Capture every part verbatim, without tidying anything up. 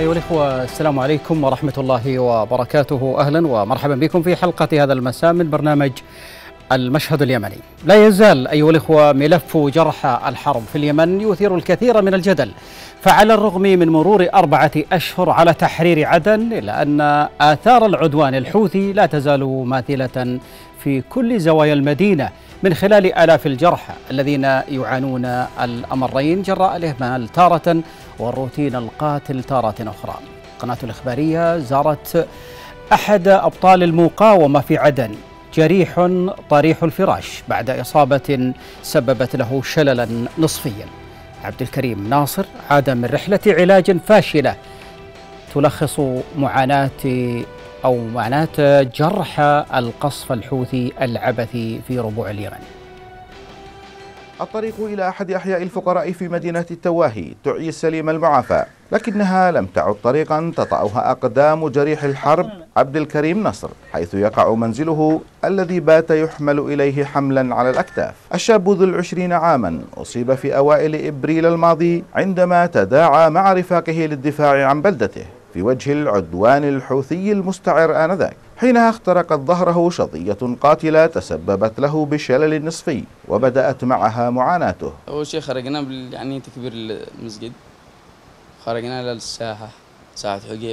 أيها الأخوة، السلام عليكم ورحمة الله وبركاته. أهلا ومرحبا بكم في حلقة هذا المساء من برنامج المشهد اليمني. لا يزال أيها الأخوة ملف جرحى الحرب في اليمن يثير الكثير من الجدل، فعلى الرغم من مرور أربعة أشهر على تحرير عدن إلا أن آثار العدوان الحوثي لا تزال ماثلة في كل زوايا المدينة، من خلال آلاف الجرحى الذين يعانون الأمرين جراء الإهمال تارة والروتين القاتل تارة أخرى. القناة الإخبارية زارت أحد أبطال المقاومة في عدن، جريح طريح الفراش بعد إصابة سببت له شللا نصفيا. عبد الكريم ناصر عاد من رحلة علاج فاشلة تلخص معاناة أو معاناة جرح القصف الحوثي العبثي في ربوع اليمن. الطريق إلى أحد أحياء الفقراء في مدينة التواهي تعي السليم المعافى، لكنها لم تعد طريقا تطأها أقدام جريح الحرب عبد الكريم نصر، حيث يقع منزله الذي بات يحمل إليه حملا على الأكتاف. الشاب ذو العشرين عاما أصيب في أوائل إبريل الماضي عندما تداعى مع رفاقه للدفاع عن بلدته في وجه العدوان الحوثي المستعر آنذاك، حينها اخترقت ظهره شظية قاتلة تسببت له بشلل نصفي وبدأت معها معاناته. أول شيء خرجنا يعني تكبير المسجد، خرجنا للساحة ساحة حقيف،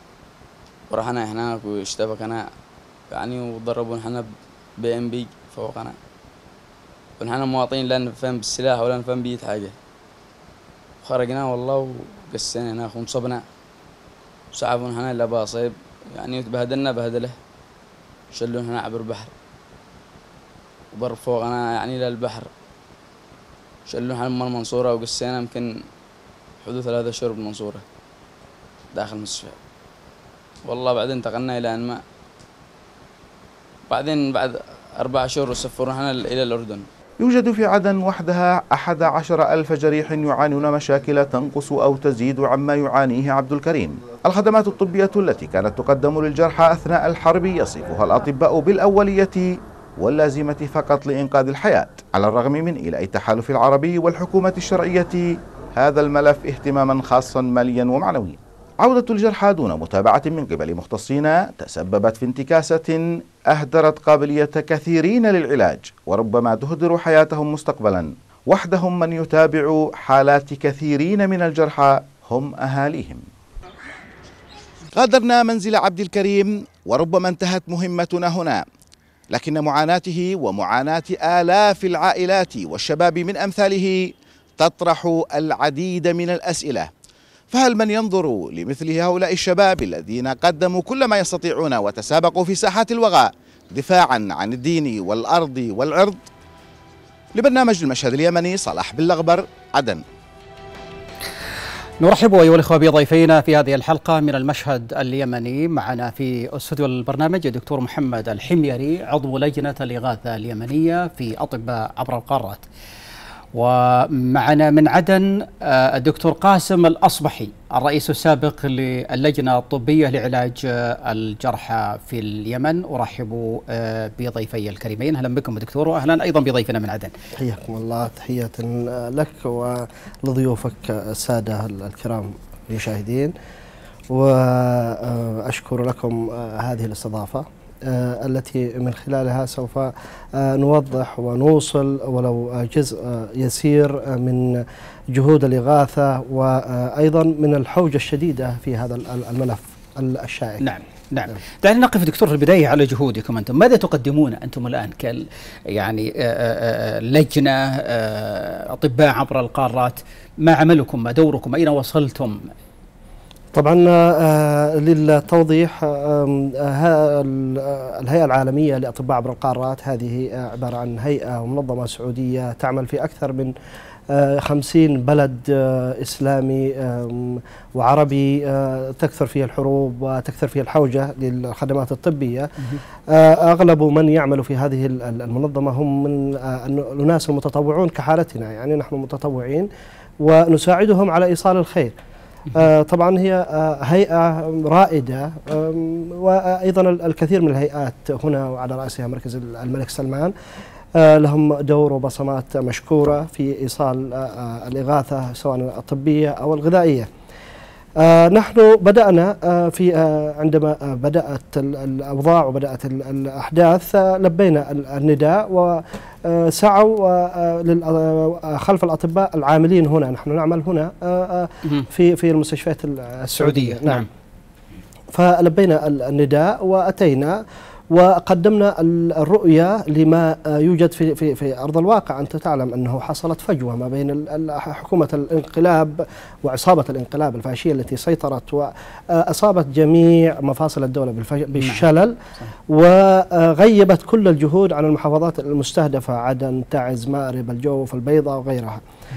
ورحنا هناك واشتبكنا يعني وضربوا نحن بي ام بي فوقنا، ونحن مواطنين لا نفهم بالسلاح ولا نفهم بأي حاجة. خرجنا والله وقسينا هناك وانصبنا وسعفوا نحن إلا باصيب يعني بهدلنا بهدله، شلون هنا عبر البحر وبر فوقنا يعني للبحر، شلون هنا من المنصورة وقسينا يمكن حدود ثلاثة شهور بالمنصورة داخل المستشفى. والله بعدين انتقلنا إلى أنماء، بعدين بعد أربع شهور وسفرونا إلى الأردن. يوجد في عدن وحدها أحد عشر ألف جريح يعانون مشاكل تنقص أو تزيد عما يعانيه عبد الكريم. الخدمات الطبية التي كانت تقدم للجرحى أثناء الحرب يصفها الأطباء بالأولية واللازمة فقط لإنقاذ الحياة، على الرغم من إيلاء التحالف العربي والحكومة الشرعية هذا الملف اهتماما خاصا ماليا ومعنويا. عودة الجرحى دون متابعة من قبل مختصين تسببت في انتكاسة أهدرت قابلية كثيرين للعلاج، وربما تهدر حياتهم مستقبلا. وحدهم من يتابع حالات كثيرين من الجرحى هم أهاليهم. غادرنا منزل عبد الكريم وربما انتهت مهمتنا هنا، لكن معاناته ومعاناة آلاف العائلات والشباب من أمثاله تطرح العديد من الأسئلة. فهل من ينظر لمثل هؤلاء الشباب الذين قدموا كل ما يستطيعون وتسابقوا في ساحات الوغى دفاعا عن الدين والأرض والعرض؟ لبرنامج المشهد اليمني صلاح باللغبر، عدن. نرحب أيها الأخوة بضيفينا في هذه الحلقة من المشهد اليمني. معنا في استوديو البرنامج الدكتور محمد الحميري، عضو لجنة الإغاثة اليمنية في أطباء عبر القارات، ومعنا من عدن الدكتور قاسم الأصبحي، الرئيس السابق للجنة الطبية لعلاج الجرحى في اليمن. أرحب بضيفي الكريمين. أهلا بكم دكتور، وأهلا أيضا بضيفنا من عدن. حياكم الله، تحية لك ولضيوفك السادة الكرام المشاهدين، وأشكر لكم هذه الاستضافة التي من خلالها سوف نوضح ونوصل ولو جزء يسير من جهود الإغاثة وأيضا من الحوجة الشديدة في هذا الملف الشائك. نعم نعم. دعنا نقف دكتور في البداية على جهودكم أنتم. ماذا تقدمون أنتم الآن ك يعني لجنة أطباء عبر القارات؟ ما عملكم؟ ما دوركم؟ أين وصلتم؟ طبعا للتوضيح، الهيئة العالمية لأطباء عبر القارات هذه عبارة عن هيئة ومنظمة سعودية تعمل في أكثر من خمسين بلد إسلامي وعربي تكثر فيها الحروب وتكثر فيها الحوجة للخدمات الطبية. أغلب من يعمل في هذه المنظمة هم من الناس المتطوعون كحالتنا، يعني نحن متطوعين ونساعدهم على إيصال الخير. آه طبعا هي آه هيئة رائدة، آه وأيضا الكثير من الهيئات هنا وعلى رأسها مركز الملك سلمان آه لهم دور وبصمات مشكورة في إيصال آه الإغاثة سواء الطبية أو الغذائية. آه نحن بدأنا آه في آه عندما آه بدأت الأوضاع وبدأت الأحداث آه لبينا النداء وسعوا آه خلف الأطباء العاملين هنا. نحن نعمل هنا آه في في المستشفيات السعودية. نعم, نعم. فلبينا النداء وأتينا وقدمنا الرؤية لما يوجد في في في أرض الواقع. أنت تعلم أنه حصلت فجوة ما بين حكومة الانقلاب وعصابة الانقلاب الفاشية التي سيطرت وأصابت جميع مفاصل الدولة بالشلل، وغيبت كل الجهود عن المحافظات المستهدفة: عدن، تعز، مأرب، الجوف، البيضاء وغيرها.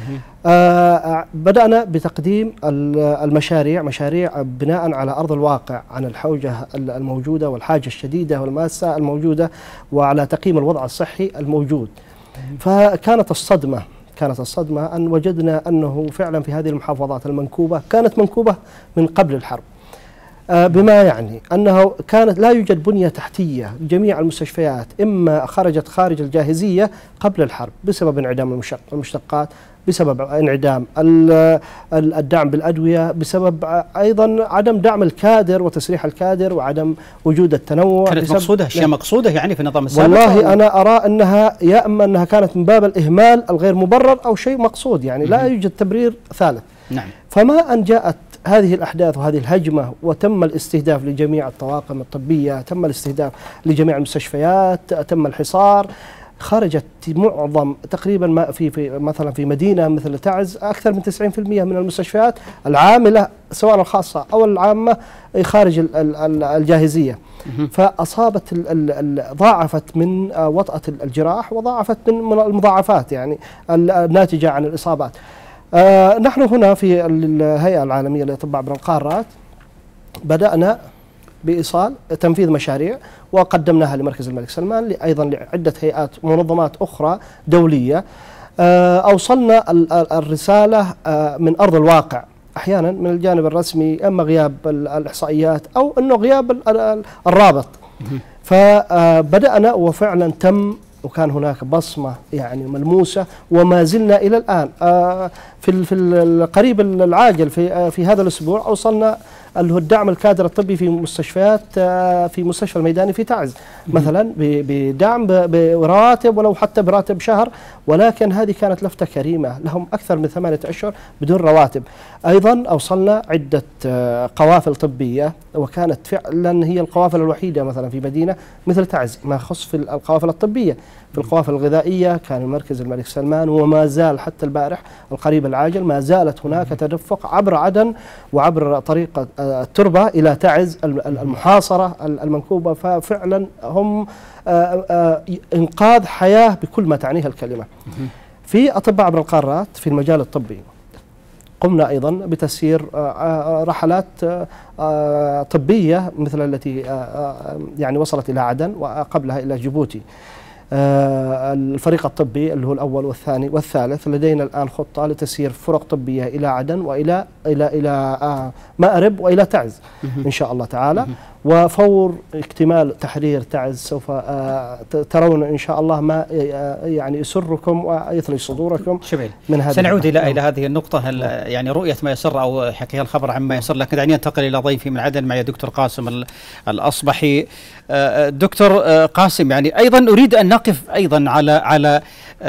آه بدأنا بتقديم المشاريع، مشاريع بناء على أرض الواقع عن الحوجة الموجودة والحاجة الشديدة والماسة الموجودة وعلى تقييم الوضع الصحي الموجود. فكانت الصدمة كانت الصدمة أن وجدنا أنه فعلا في هذه المحافظات المنكوبة كانت منكوبة من قبل الحرب، آه بما يعني أنه كانت لا يوجد بنية تحتية. جميع المستشفيات إما خرجت خارج الجاهزية قبل الحرب بسبب انعدام المشتقات، بسبب انعدام الدعم بالأدوية، بسبب أيضا عدم دعم الكادر وتسريح الكادر وعدم وجود التنوع. كانت مقصودة أشياء مقصودة يعني في النظام السابق؟ والله أنا أرى أنها يا إما أنها كانت من باب الإهمال الغير مبرر أو شيء مقصود، يعني لا يوجد تبرير ثالث. نعم. فما أن جاءت هذه الأحداث وهذه الهجمة وتم الاستهداف لجميع الطواقم الطبية، تم الاستهداف لجميع المستشفيات، تم الحصار، خرجت معظم تقريبا ما في في مثلا في مدينة مثل تعز أكثر من تسعين بالمئة من المستشفيات العاملة سواء الخاصة أو العامة خارج الجاهزية. فأصابت ضاعفت من وطأة الجراح وضاعفت من المضاعفات يعني الناتجة عن الإصابات. آه نحن هنا في الهيئة العالمية للأطباء عبر القارات بدأنا بإيصال تنفيذ مشاريع وقدمناها لمركز الملك سلمان، أيضا لعدة هيئات ومنظمات أخرى دولية. آه أوصلنا الرسالة آه من أرض الواقع، أحيانا من الجانب الرسمي أما غياب الإحصائيات أو أنه غياب الرابط. فبدأنا وفعلا تم وكان هناك بصمة يعني ملموسة وما زلنا إلى الآن. آه في في القريب العاجل في في هذا الأسبوع أوصلنا الدعم الكادر الطبي في مستشفيات، آه في مستشفى الميداني في تعز مثلا بدعم براتب ولو حتى براتب شهر، ولكن هذه كانت لفتة كريمة، لهم أكثر من ثمانية أشهر بدون رواتب. أيضا أوصلنا عدة آه قوافل طبية، وكانت فعلا هي القوافل الوحيدة مثلا في مدينة مثل تعز ما يخص في القوافل الطبية. في القوافل الغذائية كان مركز الملك سلمان وما زال حتى البارح القريب العاجل ما زالت هناك تدفق عبر عدن وعبر طريق التربة إلى تعز المحاصرة المنكوبة. ففعلا هم إنقاذ حياة بكل ما تعنيها الكلمة. في أطباء عبر القارات في المجال الطبي قمنا أيضا بتسيير رحلات طبية مثل التي يعني وصلت إلى عدن وقبلها إلى جيبوتي. الفريق الطبي اللي هو الأول والثاني والثالث لدينا الآن خطة لتسيير فرق طبية إلى عدن وإلى إلى إلى مأرب وإلى تعز إن شاء الله تعالى. وفور اكتمال تحرير تعز سوف ترون إن شاء الله ما يعني يسركم ويثلج صدوركم من هذا. سنعود إلى إلى هذه النقطة، يعني رؤية ما يسر أو حكي الخبر عما يسر، لكن دعني أنتقل إلى ضيفي من عدن معي دكتور قاسم الأصبحي. دكتور قاسم، يعني أيضا أريد أن نقف أيضا على على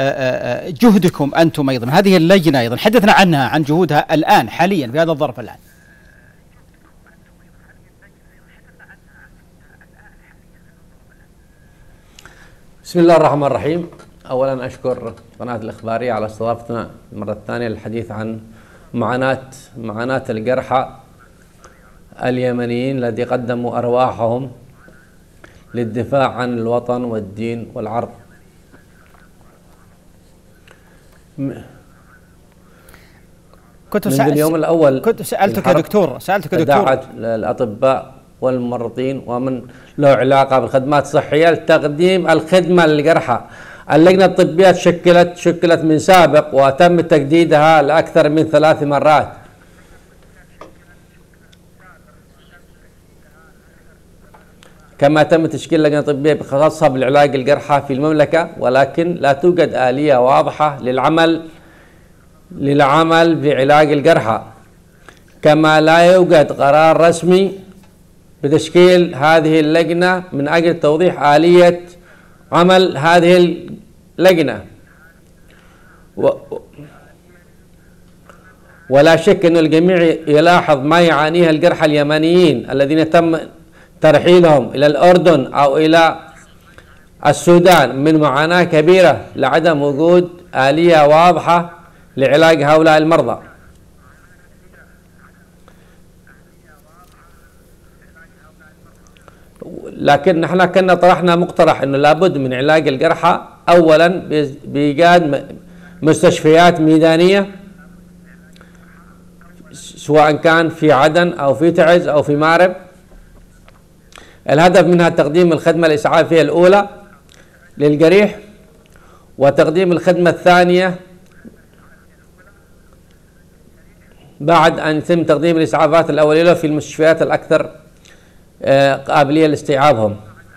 جهدكم أنتم أيضا، هذه اللجنة أيضا حدثنا عنها عن جهودها الآن حاليا في هذا الظرف الآن. بسم الله الرحمن الرحيم. أولا أشكر قناة الإخبارية على استضافتنا المرة الثانية للحديث عن معاناة معاناة الجرحى اليمنيين الذي قدموا أرواحهم للدفاع عن الوطن والدين والعرض. كنت منذ اليوم الأول كنت سألتك يا دكتور سألتك يا دكتور الأطباء والممرضين ومن له علاقة بالخدمات الصحية لتقديم الخدمة للجرحى. اللجنة الطبية شكلت شكلت من سابق وتم تجديدها لأكثر من ثلاث مرات. كما تم تشكيل لجنة طبية خاصة بالعلاج الجرحى في المملكة، ولكن لا توجد آلية واضحة للعمل للعمل بعلاج الجرحى. كما لا يوجد قرار رسمي بتشكيل هذه اللجنة من أجل توضيح آلية عمل هذه اللجنة. و ولا شك أن الجميع يلاحظ ما يعانيه الجرحى اليمنيين الذين تم ترحيلهم إلى الأردن أو إلى السودان من معاناة كبيرة لعدم وجود آلية واضحة لعلاج هؤلاء المرضى. لكن نحن كنا طرحنا مقترح أنه لابد من علاج الجرحى أولا بإيجاد مستشفيات ميدانية سواء كان في عدن أو في تعز أو في مارب. الهدف منها تقديم الخدمة الإسعافية الأولى للجريح، وتقديم الخدمة الثانية بعد أن يتم تقديم الإسعافات الأولية في المستشفيات الأكثر قابلية لاستيعابهم.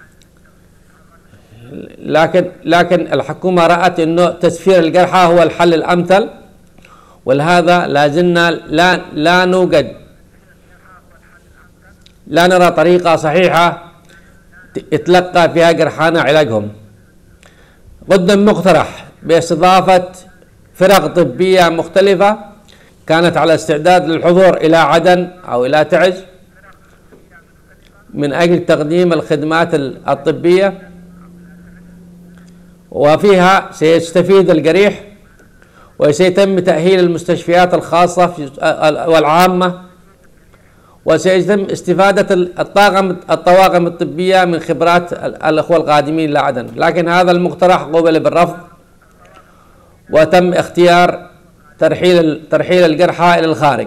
لكن لكن الحكومة رأت أنه تسفير الجرحى هو الحل الأمثل، ولهذا لا زلنا لا لا نوجد لا نرى طريقة صحيحة يتلقى فيها جرحانا علاجهم. قدم مقترح باستضافة فرق طبية مختلفة كانت على استعداد للحضور إلى عدن أو إلى تعز من أجل تقديم الخدمات الطبية، وفيها سيستفيد الجريح وسيتم تأهيل المستشفيات الخاصة والعامة، وسيتم استفادة الطاقم الطواقم الطبية من خبرات الأخوة القادمين إلى عدن. لكن هذا المقترح قوبل بالرفض، وتم اختيار ترحيل ترحيل الجرحى إلى الخارج.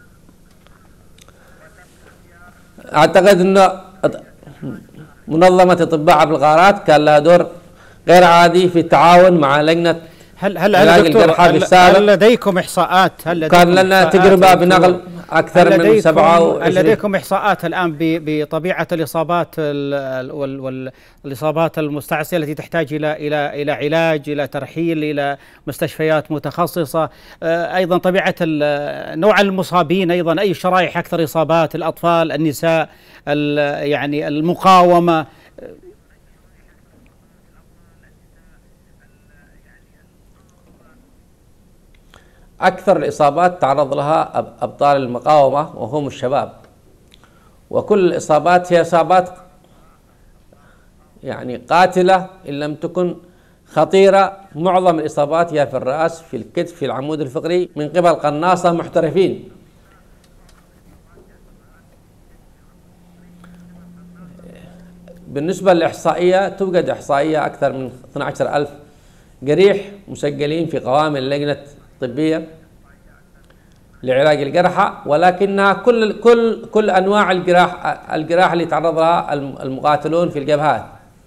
أعتقد أن منظمة أطباء عبد الغارات كان لها دور غير عادي في التعاون مع لجنة هل هل هل, دكتور هل, هل لديكم إحصاءات؟ هل لديكم كان لنا تجربة بنقل أكثر من سبعة وعشرين. هل لديكم إحصاءات الآن بطبيعة الإصابات والإصابات المستعصية التي تحتاج إلى إلى إلى علاج، إلى ترحيل إلى مستشفيات متخصصة، أيضا طبيعة نوع المصابين، أيضا أي شرائح أكثر إصابات، الأطفال، النساء، يعني المقاومة؟ أكثر الإصابات تعرض لها أبطال المقاومة وهم الشباب، وكل الإصابات هي إصابات يعني قاتلة إن لم تكن خطيرة. معظم الإصابات هي في الرأس، في الكتف، في العمود الفقري من قبل قناصة محترفين. بالنسبة للإحصائية، توجد إحصائية أكثر من اثني عشر ألف جريح مسجلين في قوائم اللجنة الطبية لعلاج الجرحى، ولكنها كل كل كل انواع الجراح الجراح اللي تعرض لها المقاتلون في الجبهات،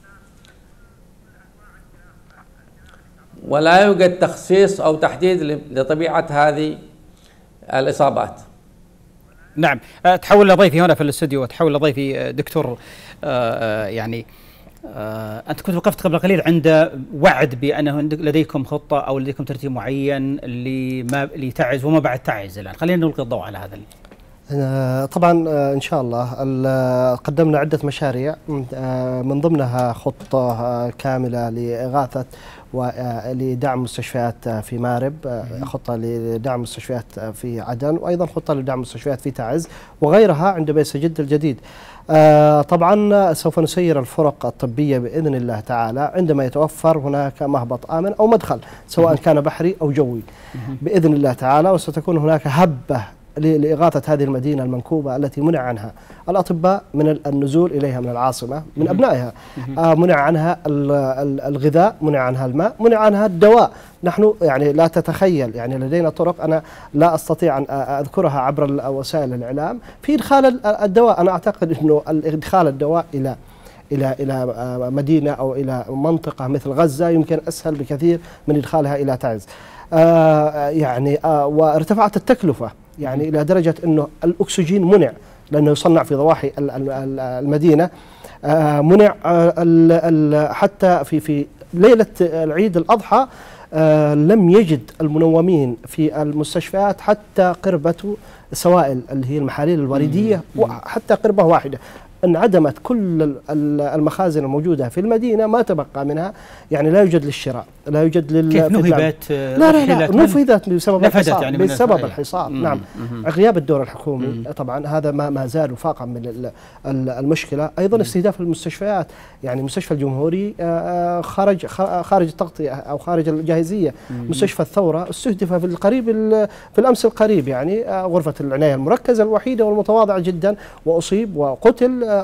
ولا يوجد تخصيص او تحديد لطبيعه هذه الاصابات. نعم، تحول لضيفي هنا في الاستوديو وتحول لضيفي دكتور آه يعني آه أنت كنت وقفت قبل قليل عند وعد بأنه لديكم خطة أو لديكم ترتيب معين لما لتعز وما بعد تعز. الآن خلينا نلقي الضوء على هذا. آه طبعا آه إن شاء الله قدمنا عدة مشاريع آه من ضمنها خطة آه كاملة لإغاثة ولدعم مستشفيات في مارب، خطة لدعم مستشفيات في عدن، وأيضا خطة لدعم مستشفيات في تعز وغيرها عند بيس جد الجديد. آه طبعا سوف نسير الفرق الطبية بإذن الله تعالى عندما يتوفر هناك مهبط آمن أو مدخل سواء كان بحري أو جوي بإذن الله تعالى، وستكون هناك هبة لإغاثة هذه المدينة المنكوبة التي منع عنها الأطباء من النزول إليها من العاصمة من أبنائها، آه منع عنها الغذاء، منع عنها الماء، منع عنها الدواء. نحن يعني لا تتخيل، يعني لدينا طرق أنا لا أستطيع أن أذكرها عبر وسائل الإعلام في إدخال الدواء. أنا أعتقد أنه إدخال الدواء إلى إلى إلى مدينة أو إلى منطقة مثل غزة يمكن أسهل بكثير من إدخالها إلى تعز. آه يعني آه وارتفعت التكلفة يعني إلى درجة أنه الأكسجين منع لأنه يصنع في ضواحي المدينة، منع حتى في في ليلة العيد الأضحى آه لم يجد المنومين في المستشفيات حتى قربة سوائل اللي هي المحاليل الوريدية، وحتى قربة واحدة. انعدمت كل المخازن الموجودة في المدينة، ما تبقى منها، يعني لا يوجد للشراء، لا يوجد لل كيف نهبت؟ لا لا لا نفذت بسبب الحصار، يعني بسبب الحصار. نعم، غياب الدور الحكومي. مم. طبعا هذا ما ما زال وفاقا من المشكلة. أيضا استهداف المستشفيات، يعني المستشفى الجمهوري خارج خارج التغطية أو خارج الجاهزية. مم. مستشفى الثورة استهدف في القريب في الأمس القريب، يعني غرفة العناية المركزة الوحيدة والمتواضعة جدا، وأصيب وقتل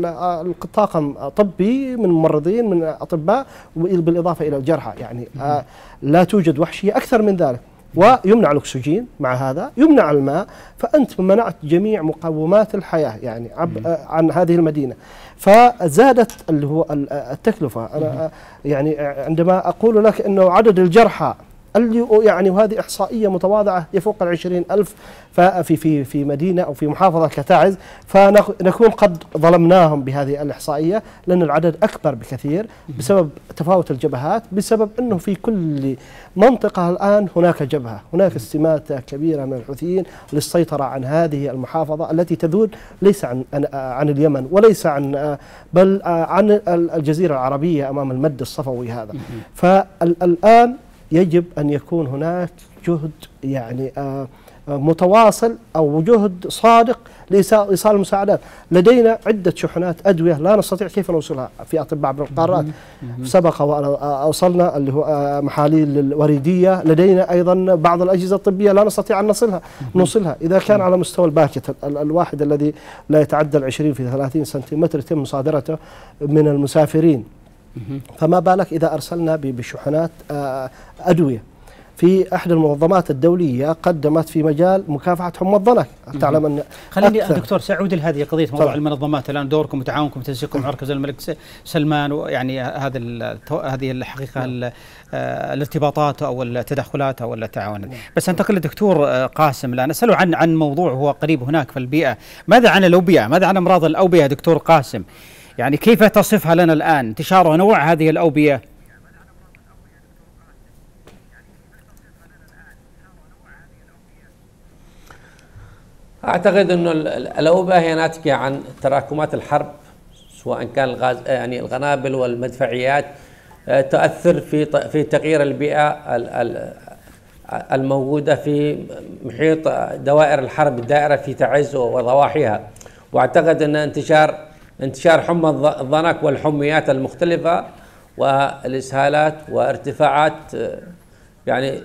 الطاقم طبي من ممرضين من أطباء، بالإضافة إلى الجرحى. يعني آه لا توجد وحشية أكثر من ذلك. ويمنع الأكسجين، مع هذا يمنع الماء، فأنت منعت جميع مقومات الحياة يعني آه عن هذه المدينة. فزادت اللي هو التكلفة. أنا يعني عندما أقول لك أنه عدد الجرحى اللي يعني وهذه إحصائية متواضعة يفوق العشرين ألف في في في مدينة أو في محافظة كتعز، فنكون قد ظلمناهم بهذه الإحصائية، لأن العدد أكبر بكثير بسبب تفاوت الجبهات، بسبب أنه في كل منطقة الآن هناك جبهة، هناك استماتة كبيرة من الحوثيين للسيطرة عن هذه المحافظة التي تذود ليس عن عن اليمن وليس عن بل عن الجزيرة العربية أمام المد الصفوي هذا. فالآن يجب أن يكون هناك جهد يعني آه متواصل أو جهد صادق لإيصال المساعدات. لدينا عدة شحنات أدوية لا نستطيع كيف نوصلها في أطباء عبر القارات. سبق وأوصلنا اللي هو محاليل الوريدية، لدينا أيضا بعض الأجهزة الطبية لا نستطيع أن نصلها نوصلها إذا كان على مستوى الباكت الواحد الذي لا يتعدى العشرين في ثلاثين سنتيمتر يتم مصادرته من المسافرين، فما بالك إذا أرسلنا بشحنات أدوية. في أحد المنظمات الدولية قدمت في مجال مكافحة حمى الضنك. تعلم أن خليني دكتور سأعود لهذه قضية موضوع طبعا. المنظمات الآن دوركم وتعاونكم وتنسيقكم مع مركز الملك سلمان، ويعني هذا هذه الحقيقة الارتباطات أو التدخلات أو التعاون. بس أنتقل للدكتور قاسم الآن أسأله عن عن موضوع هو قريب هناك في البيئة. ماذا عن الأوبئة؟ ماذا عن أمراض الأوبئة دكتور قاسم؟ يعني كيف تصفها لنا الآن انتشار ونوع هذه الأوبئة؟ أعتقد أنه الأوبئة هي ناتجة عن تراكمات الحرب، سواء كان الغاز يعني القنابل والمدفعيات، تؤثر في في تغيير البيئة الموجودة في محيط دوائر الحرب الدائرة في تعز وضواحيها. وأعتقد أن انتشار انتشار حمى الضنك والحميات المختلفة والإسهالات وارتفاعات يعني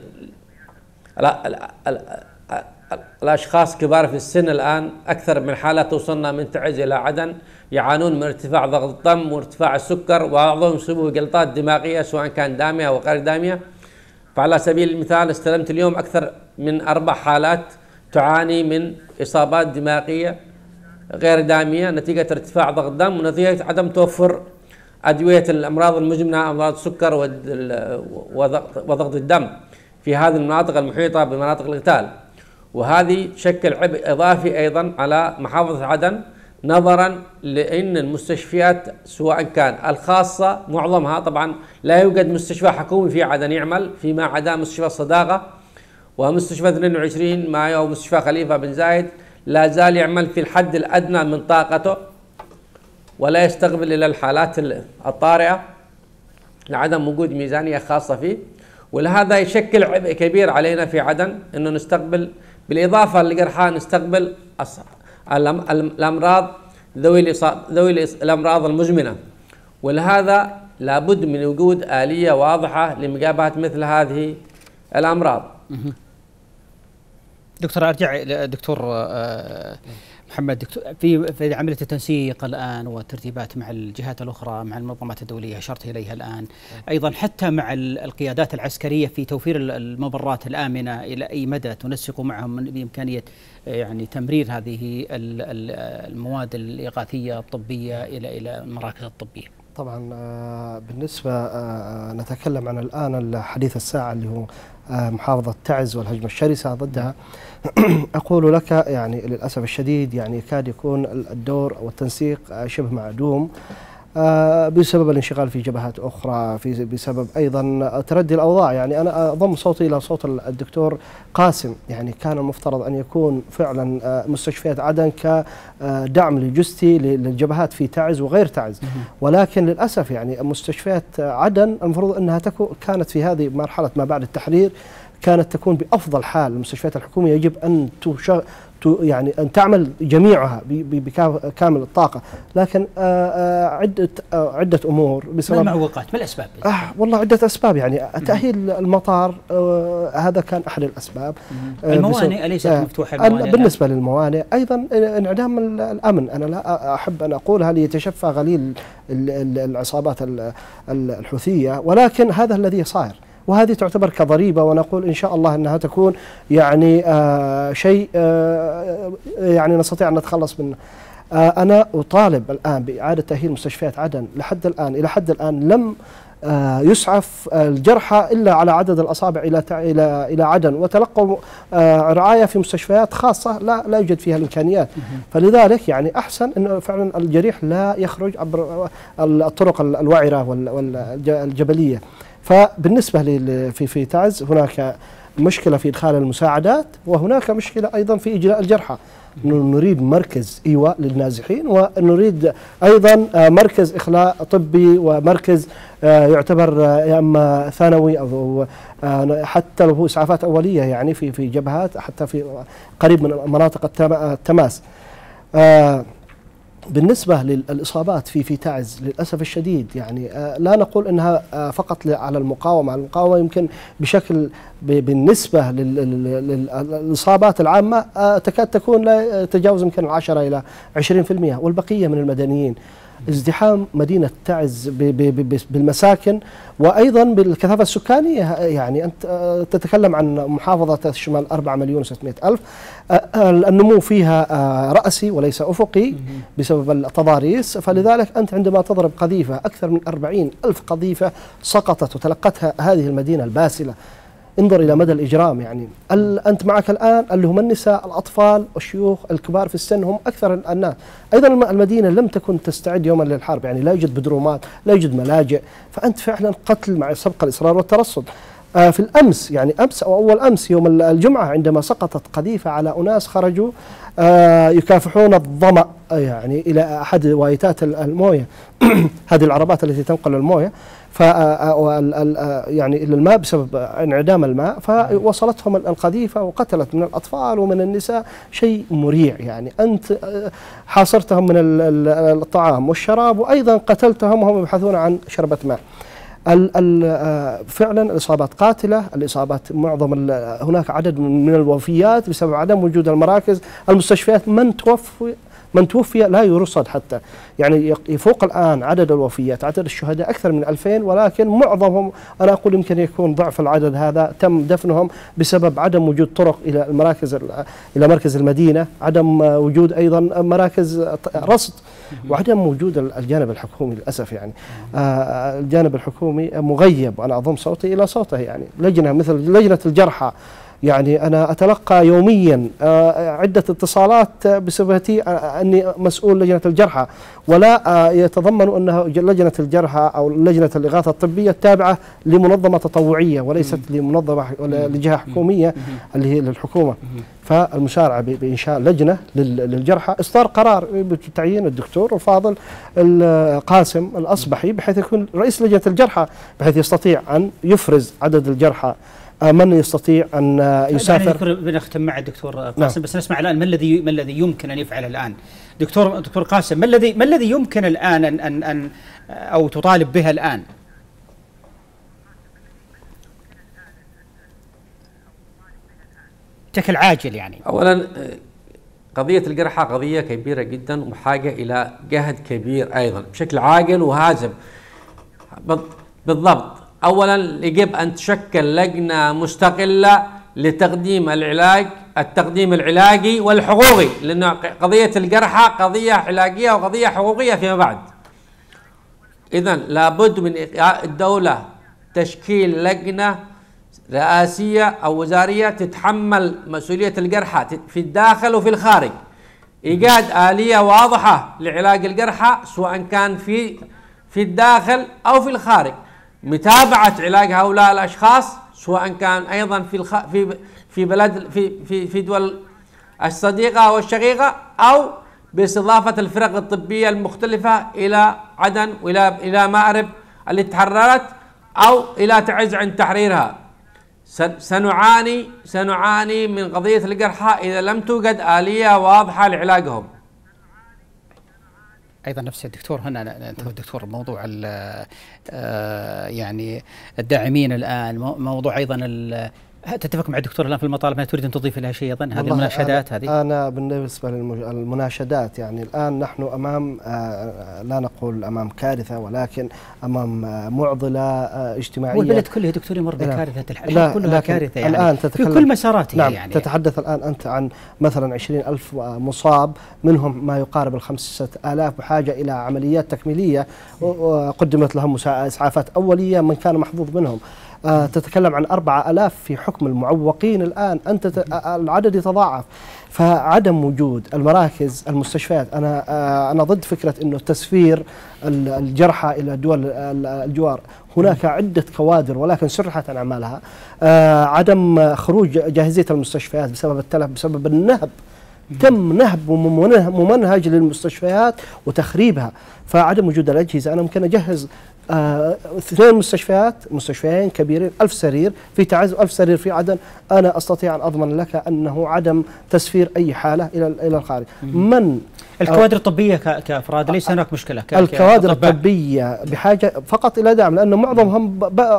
الأشخاص كبار في السن الآن أكثر من حالة توصلنا من تعز إلى عدن يعانون من ارتفاع ضغط الدم وارتفاع السكر، وبعضهم يصيبوا بجلطات دماغية سواء كان دامية أو غير دامية. فعلى سبيل المثال استلمت اليوم أكثر من أربع حالات تعاني من إصابات دماغية غير دامية نتيجة ارتفاع ضغط الدم ونتيجة عدم توفر أدوية الأمراض المزمنة، أمراض السكر وضغط الدم في هذه المناطق المحيطة بمناطق القتال. وهذه تشكل عبء إضافي أيضا على محافظة عدن، نظرا لأن المستشفيات سواء كان الخاصة معظمها طبعا لا يوجد مستشفى حكومي في عدن يعمل، فيما عدا مستشفى الصداقة ومستشفى اثنين وعشرين مايو ومستشفى خليفة بن زايد لا زال يعمل في الحد الأدنى من طاقته ولا يستقبل إلى الحالات الطارئة لعدم وجود ميزانية خاصة فيه. ولهذا يشكل عبء كبير علينا في عدن أنه نستقبل بالإضافة للجرحى نستقبل الأمراض ذوي ذوي الأمراض المزمنة. ولهذا لابد من وجود آلية واضحة لمجابهة مثل هذه الأمراض. دكتور أرجع دكتور محمد، دكتور في في عملية التنسيق الآن والترتيبات مع الجهات الأخرى مع المنظمات الدولية أشرت إليها الآن، أيضا حتى مع القيادات العسكرية في توفير الممرات الآمنة، إلى أي مدى تنسقوا معهم بإمكانية يعني تمرير هذه المواد الإغاثية الطبية إلى إلى المراكز الطبية؟ طبعا بالنسبة نتكلم عن الآن حديث الساعة اللي هو محافظة تعز والهجمة الشرسة ضدها. أقول لك يعني للأسف الشديد يعني يكاد يكون الدور والتنسيق شبه معدوم. بسبب الانشغال في جبهات أخرى، في بسبب أيضا تردي الأوضاع. يعني أنا أضم صوتي إلى صوت الدكتور قاسم، يعني كان المفترض أن يكون فعلا مستشفيات عدن كدعم لوجستي للجبهات في تعز وغير تعز، ولكن للأسف يعني مستشفيات عدن المفروض أنها تكون كانت في هذه مرحلة ما بعد التحرير كانت تكون بأفضل حال. المستشفيات الحكومية يجب أن تشغل يعني أن تعمل جميعها بكامل الطاقة، لكن عدة عدة أمور بسبب ما المعوقات، ما الأسباب؟ آه والله عدة أسباب. يعني تأهيل المطار آه هذا كان أحد الأسباب. آه الموانئ أليست آه مفتوحة؟ الموانئ بالنسبة للموانئ أيضا انعدام الأمن. أنا لا أحب أن أقولها ليتشفى غليل العصابات الحوثية، ولكن هذا الذي صاير، وهذه تعتبر كضريبة، ونقول إن شاء الله أنها تكون يعني آه شيء آه يعني نستطيع أن نتخلص منه. آه أنا أطالب الآن بإعادة تأهيل مستشفيات عدن. لحد الآن إلى حد الآن لم آه يسعف الجرحى إلا على عدد الأصابع إلى إلى إلى عدن، وتلقوا آه رعاية في مستشفيات خاصة لا لا يوجد فيها الإمكانيات. فلذلك يعني أحسن أنه فعلا الجريح لا يخرج عبر الطرق الوعرة والجبلية. فبالنسبة في في تعز هناك مشكلة في إدخال المساعدات، وهناك مشكلة أيضا في إجلاء الجرحى. نريد مركز إيواء للنازحين، ونريد أيضا مركز إخلاء طبي، ومركز يعتبر يا إما ثانوي أو حتى لو هو إسعافات أولية يعني في في جبهات، حتى في قريب من مناطق التماس. بالنسبة للإصابات في في تعز للأسف الشديد يعني آه لا نقول أنها آه فقط على المقاومة. المقاومة يمكن بشكل بالنسبة للإصابات العامة آه تكاد تكون لا تجاوز يمكن العشرة إلى عشرين في المئة، والبقية من المدنيين. ازدحام مدينة تعز بالمساكن وأيضا بالكثافة السكانية. يعني أنت تتكلم عن محافظة تشمل أربعة مليون وستمائة ألف، النمو فيها رأسي وليس أفقي بسبب التضاريس. فلذلك أنت عندما تضرب قذيفة أكثر من أربعين ألف قذيفة سقطت وتلقتها هذه المدينة الباسلة، انظر إلى مدى الإجرام. يعني أنت معك الآن اللي هم النساء، الأطفال، الشيوخ، الكبار في السن هم أكثر الناس. أيضا المدينة لم تكن تستعد يوما للحرب، يعني لا يوجد بدرومات، لا يوجد ملاجئ. فأنت فعلا قتل مع سبق الإصرار والترصد. آه في الأمس يعني أمس أو أول أمس يوم الجمعة عندما سقطت قذيفة على أناس خرجوا آه يكافحون الظمأ يعني إلى أحد وايتات الموية هذه العربات التي تنقل الموية، ف يعني إلى الماء بسبب انعدام الماء، فوصلتهم القذيفة وقتلت من الأطفال ومن النساء. شيء مريع. يعني أنت حاصرتهم من الطعام والشراب، وأيضا قتلتهم وهم يبحثون عن شربة ماء. ال ال فعلا الإصابات قاتلة، الإصابات معظم هناك عدد من الوفيات بسبب عدم وجود المراكز. المستشفيات من توفي من توفي لا يرصد حتى، يعني يفوق الآن عدد الوفيات عدد الشهداء أكثر من ألفين، ولكن معظمهم أنا أقول يمكن يكون ضعف العدد هذا تم دفنهم بسبب عدم وجود طرق إلى المراكز إلى مركز المدينة، عدم وجود أيضا مراكز رصد، وعدم وجود الجانب الحكومي للأسف. يعني آه الجانب الحكومي مغيب، وأنا أضم صوتي إلى صوته. يعني لجنة مثل لجنة الجرحى، يعني أنا أتلقى يوميا عدة اتصالات بصفتي أني مسؤول لجنة الجرحى، ولا يتضمن أنها لجنة الجرحى أو لجنة الإغاثة الطبية التابعة لمنظمة تطوعية وليست لمنظمة ولا لجهة حكومية اللي هي للحكومة. فالمسارعة بإنشاء لجنة للجرحى، إصدار قرار بتعيين الدكتور الفاضل القاسم الأصبحي بحيث يكون رئيس لجنة الجرحى، بحيث يستطيع أن يفرز عدد الجرحى من يستطيع أن يسافر. بنختم مع الدكتور قاسم. نعم. بس نسمع الآن ما الذي ما الذي يمكن أن يفعل الآن دكتور دكتور قاسم، ما الذي ما الذي يمكن الآن أن أن, أن أو تطالب بها الآن؟ بشكل عاجل يعني. أولا قضية الجرحى قضية كبيرة جدا وحاجة إلى جهد كبير أيضا بشكل عاجل وهازم. بالضبط، أولا يجب أن تشكل لجنة مستقلة لتقديم العلاج التقديم العلاجي والحقوقي، لأن قضية الجرحى قضية علاجية وقضية حقوقية فيما بعد. إذن لابد من الدولة تشكيل لجنة رئاسية أو وزارية تتحمل مسؤولية الجرحى في الداخل وفي الخارج، إيجاد آلية واضحة لعلاج الجرحى، سواء كان في في الداخل أو في الخارج، متابعة علاج هؤلاء الأشخاص سواء كان أيضا في الخ... في في بلد في في في دول الصديقة والشقيقة، أو باستضافة الفرق الطبية المختلفة إلى عدن وإلى إلى مأرب اللي تحررت أو إلى تعز عند تحريرها. سنعاني سنعاني من قضية الجرحى إذا لم توجد آلية واضحة لعلاجهم. ايضا نفس الدكتور هنا انت الدكتور موضوع يعني الداعمين الان، موضوع ايضا تتفق مع الدكتور الان في المطالب، ما تريد ان تضيف لها شيء ايضا هذه المناشدات؟ هذه انا بالنسبه للمناشدات يعني الان نحن امام لا نقول امام كارثه ولكن امام معضله اجتماعيه. والبلد كله دكتور يمر بكارثه الحياه كلها كارثه يعني الآن في كل مساراتها. نعم يعني تتحدث الان انت عن مثلا عشرين ألف مصاب، منهم ما يقارب الخمسة آلاف بحاجه الى عمليات تكميليه وقدمت لهم اسعافات اوليه من كان محظوظ منهم. آه تتكلم عن أربعة آلاف في حكم المعوقين الآن، أنت العدد يتضاعف. فعدم وجود المراكز المستشفيات، أنا آه أنا ضد فكرة أنه تسفير الجرحى إلى دول الجوار. هناك عدة كوادر ولكن سرحت عن أعمالها. آه عدم خروج جاهزية المستشفيات بسبب التلف، بسبب النهب، تم نهب ممنهج للمستشفيات وتخريبها. فعدم وجود الأجهزة، أنا ممكن أجهز آه، اثنين مستشفيات مستشفيين كبيرين، ألف سرير في تعز وألف سرير في عدن، أنا أستطيع أن أضمن لك أنه عدم تسفير أي حالة إلى إلى الخارج. من الكوادر الطبية كأفراد ليس هناك مشكلة، الكوادر الطبية بحاجة فقط إلى دعم، لأنه معظمهم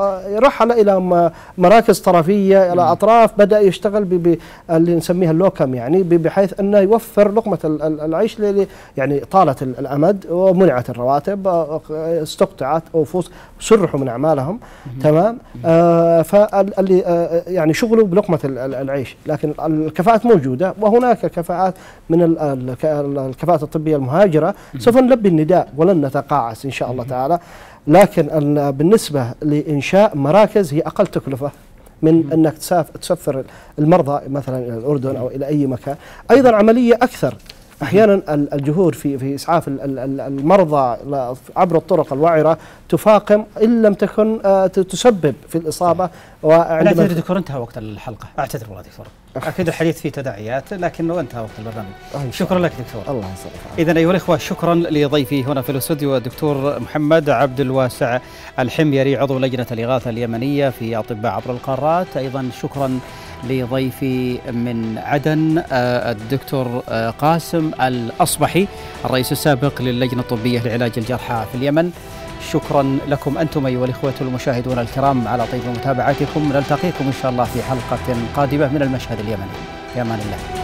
رحل إلى مراكز طرفية إلى أطراف، بدأ يشتغل باللي نسميها اللوكم، يعني بحيث أنه يوفر لقمة العيش، يعني طالت الأمد ومنعت الرواتب، استقطعت أنفس، سرحوا من أعمالهم. تمام. آه فاللي آه يعني شغلوا بلقمة العيش، لكن الكفاءات موجودة، وهناك كفاءات من الكفاءات الطبية المهاجرة سوف نلبي النداء ولن نتقاعس إن شاء الله تعالى. لكن بالنسبة لإنشاء مراكز هي أقل تكلفة من أنك تسفر المرضى مثلا إلى الأردن أو إلى أي مكان. أيضا عملية أكثر، أحيانا الجهود في في إسعاف المرضى عبر الطرق الوعرة تفاقم إن لم تكن تسبب في الإصابة. أعتذر دكتور، انتهى وقت الحلقة. أعتذر والله دكتور، أكيد الحديث فيه تداعيات لكنه انتهى وقت البرنامج. شكرا لك دكتور. الله يسلمك. إذن أيها الإخوة، شكرا لضيفي هنا في الاستوديو الدكتور محمد عبد الواسع الحميري، عضو لجنة الإغاثة اليمنية في أطباء عبر القارات. أيضا شكرا لضيفي من عدن الدكتور قاسم الأصبحي، الرئيس السابق للجنة الطبية لعلاج الجرحى في اليمن. شكرا لكم أنتم أيها الإخوة المشاهدون الكرام على طيب متابعتكم. نلتقيكم إن شاء الله في حلقة قادمة من المشهد اليمني. في أمان الله.